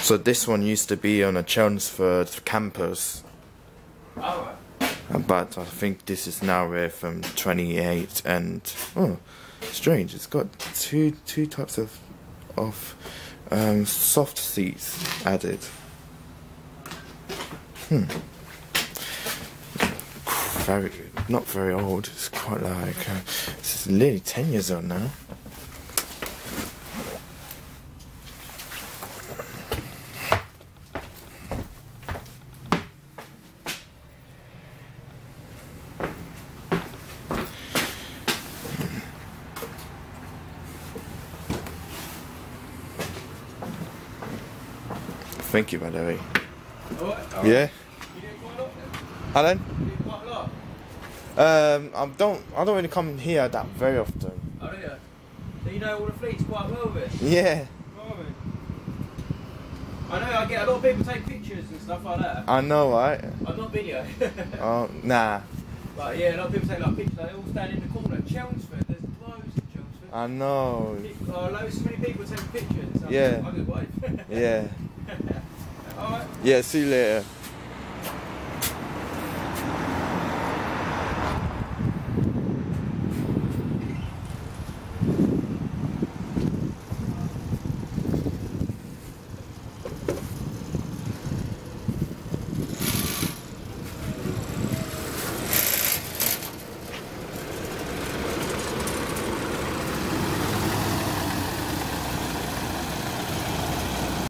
So this one used to be on a Chelmsford campus. Oh, right. But I think this is now with 28 and oh, strange. It's got two types of soft seats added. Not very old. It's quite like this is nearly 10 years old now. Thank you, by the way. Alright. Yeah. You do quite a lot then? Alan? You do quite a lot? I don't really come here that very often. Oh, do you? So you know all the fleets quite well then? Yeah. Right. I know I get a lot of people take pictures and stuff like that. I know, right? I'm not video. Oh, nah. But yeah, a lot of people take like pictures. They all stand in the corner. Chelmsford, there's loads of Chelmsford. I know. So many people taking pictures. So Yeah. I just wave. Yeah. Alright. Yeah, see you later.